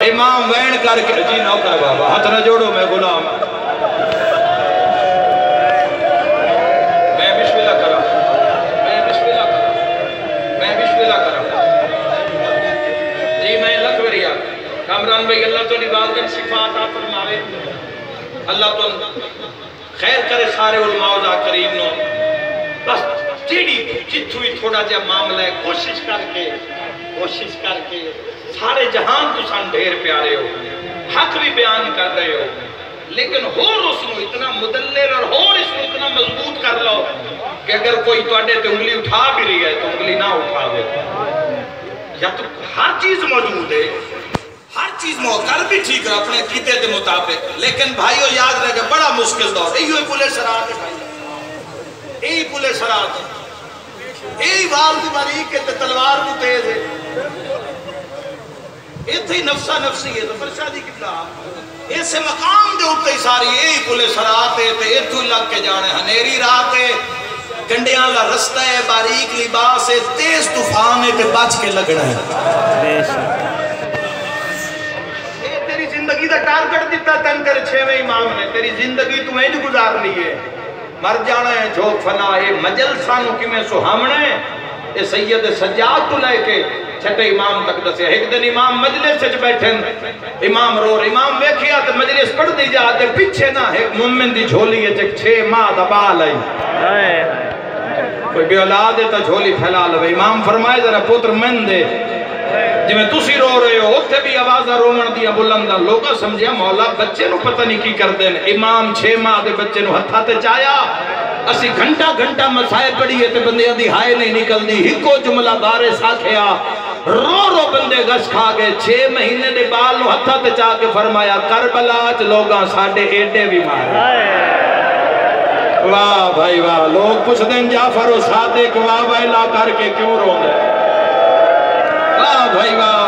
इमाम वैन करके जी नौकर बाबा हाथ न जोड़ो, मैं गुलाम। मैं बिस्मिल्लाह करा, मैं बिस्मिल्लाह करा, मैं बिस्मिल्लाह करा जी। मैं लखवरिया कामरान भाई अल्लाह तो वालदैन सिफात आ फरमावे, अल्लाह तो खैर करे सारे उलमा करीम नो। बस जेड़ी जिथू भी थोड़ा जा मामला है, कोशिश करके सारे जहान तुसान ढेर प्यारे हो, हक भी बयान कर रहे हो, लेकिन होर उसको इतना मुदल्लिल और होर इसको इतना मजबूत कर लो कि अगर कोई तुहाडे ते उंगली उठा भी रही है तो उंगली ना उठावे। या तो हर चीज मौजूद है, हर चीज कर भी ठीक है अपने कीते के मुताबिक, लेकिन भाइयों याद रहे बड़ा मुश्किल दौर यही पुले शरात है भाई, यही पुले शरात है, यही वाल की बारीक है तलवार को तेज है, इथे ही नफसा नफसी है। तो फरशादी किबला ऐसे मकाम के उत्ते सारी यही पुलिस रात है, ते इथू लग के जाने हनेरी रात है, गंडियां ला रास्ता है, बारीक लिबास है, तेज तूफान है, ते बच के लगना है। ये तेरी जिंदगी दा टारगेट दिता तन कर 6वें इमाम ने, तेरी जिंदगी तू इंज गुजारनी है, मर जाना है झोंक फना। ये मजल सानू किवें सुहावना है, ये सैयद सज्जाद तो लेके छठे इमाम तक दसे। एक दिन इमाम मजलिस च बैठे, इमाम रो, इमाम वेखिया तो मजलिस पढ़ती जा, पीछे ना एक मोमिन दी झोली 6 माह दा बाल आई, कोई बे औलाद है तो झोली फैला लवे। इमाम फरमाए जरा पुत्र मन दे, जिवें तुसी रो रहे हो उत्थे भी आवाज़ा रोवण दियां बुलंद। लोग समझिया मौला बच्चे नु पता नहीं की करते हैं। इमाम 6 माह दे बच्चे नु हत्था ते चाया, असी घंटा घंटा मसाए पढ़िए ते बंदियां दी हाय नहीं निकलदी, हिको जुमला दारे साखिया रो रो बंदे गश खा गए। 6 महीने दे बाल नु हत्था ते चा के फरमाया करबला च लोगां साडे एडे भी मारे। वाह भाई वाह, लोग पुछदे जाफर सादिक वाह वाह ला करके क्यों रोंदे। वाह भाई वाह,